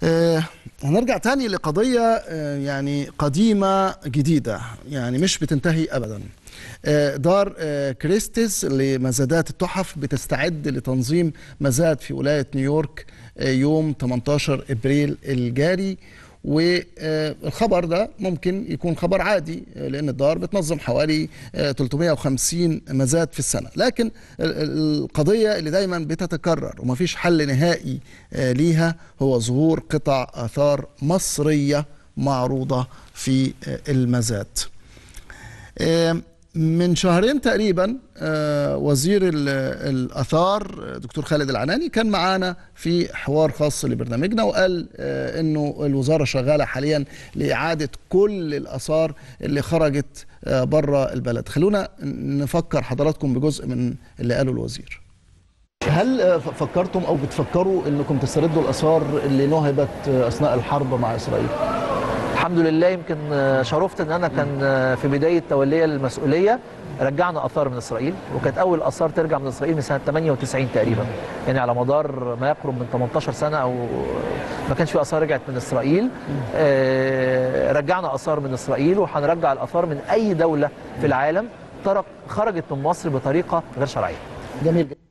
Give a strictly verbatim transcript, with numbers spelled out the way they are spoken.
آه هنرجع تاني لقضية آه يعني قديمة جديدة، يعني مش بتنتهي أبدا. آه دار آه كريستيس لمزادات التحف بتستعد لتنظيم مزاد في ولاية نيويورك آه يوم ثمانية عشر إبريل الجاري. والخبر ده ممكن يكون خبر عادي لأن الدار بتنظم حوالي ثلاثمائة وخمسين مزاد في السنة، لكن القضية اللي دايما بتتكرر ومفيش حل نهائي ليها هو ظهور قطع آثار مصرية معروضة في المزاد. من شهرين تقريبا وزير الآثار دكتور خالد العناني كان معانا في حوار خاص لبرنامجنا، وقال انه الوزارة شغالة حاليا لإعادة كل الآثار اللي خرجت بره البلد. خلونا نفكر حضراتكم بجزء من اللي قاله الوزير. هل فكرتم او بتفكروا انكم تستردوا الآثار اللي نهبت اثناء الحرب مع اسرائيل؟ الحمد لله، يمكن شرفت ان انا كان في بدايه توليه المسؤوليه رجعنا اثار من اسرائيل، وكانت اول اثار ترجع من اسرائيل من سنه ثمانية وتسعين تقريبا، يعني على مدار ما يقرب من ثمانية عشر سنه او ما كانش في اثار رجعت من اسرائيل. آه رجعنا اثار من اسرائيل، وهنرجع الاثار من اي دوله في العالم خرجت من مصر بطريقه غير شرعيه. جميل جدا.